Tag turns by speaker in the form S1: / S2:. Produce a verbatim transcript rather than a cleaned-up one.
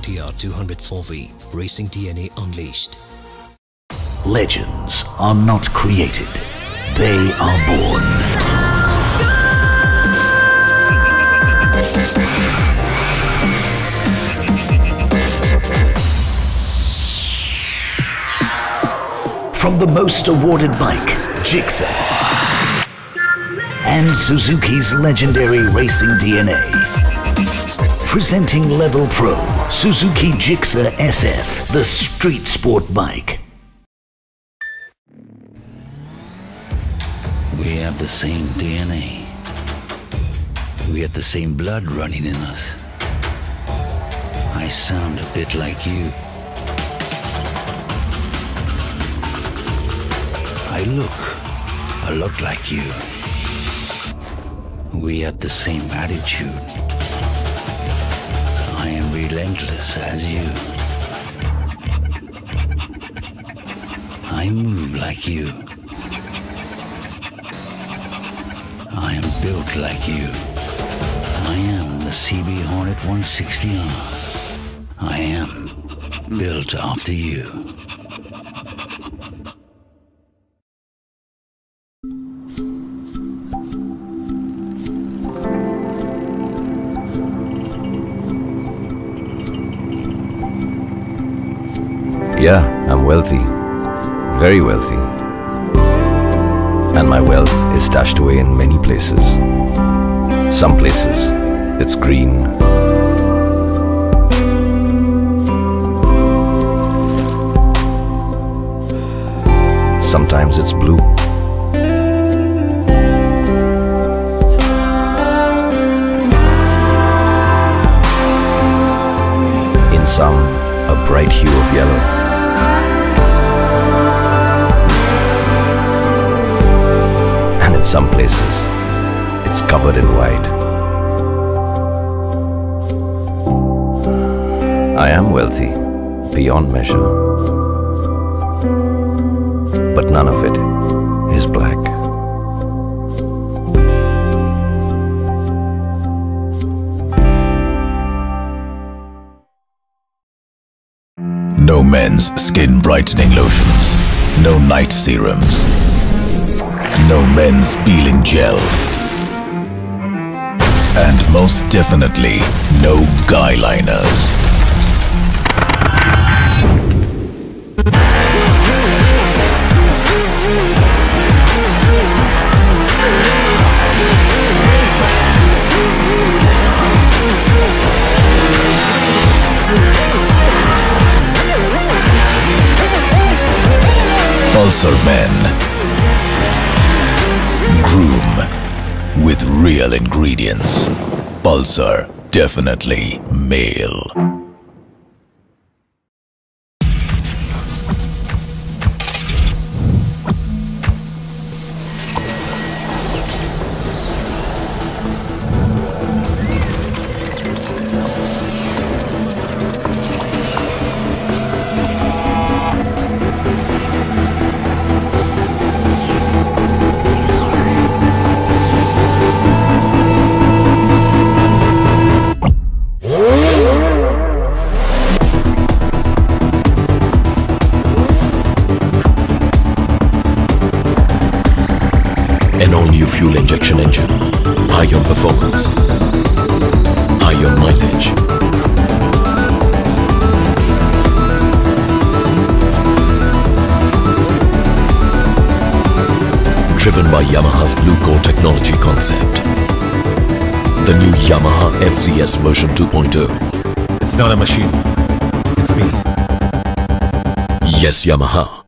S1: T R two hundred four V Racing D N A Unleashed.
S2: Legends are not created, they are born. From the most awarded bike, Gixxer, and Suzuki's legendary racing D N A. Presenting Level Pro, Suzuki Gixxer S F, the street sport bike.
S3: We have the same D N A. We have the same blood running in us. I sound a bit like you. I look a lot like you. We have the same attitude. I am relentless as you. I move like you. I am built like you. I am the C B Hornet one sixty R. I am built after you.
S4: Yeah, I'm wealthy. Very wealthy. And my wealth is stashed away in many places. Some places, it's green. Sometimes it's blue. In some, a bright hue of yellow. In some places, it's covered in white. I am wealthy, beyond measure. But none of it is black.
S2: No men's skin brightening lotions. No night serums. No men's peeling gel. And most definitely, no guy liners. Pulsar Men. Groom with real ingredients. Pulsar, definitely male.
S5: An all-new fuel injection engine, high on performance, high on mileage. Driven by Yamaha's Blue Core technology concept. The new Yamaha F Z S version two point oh.
S6: It's not a machine, it's me.
S5: Yes, Yamaha.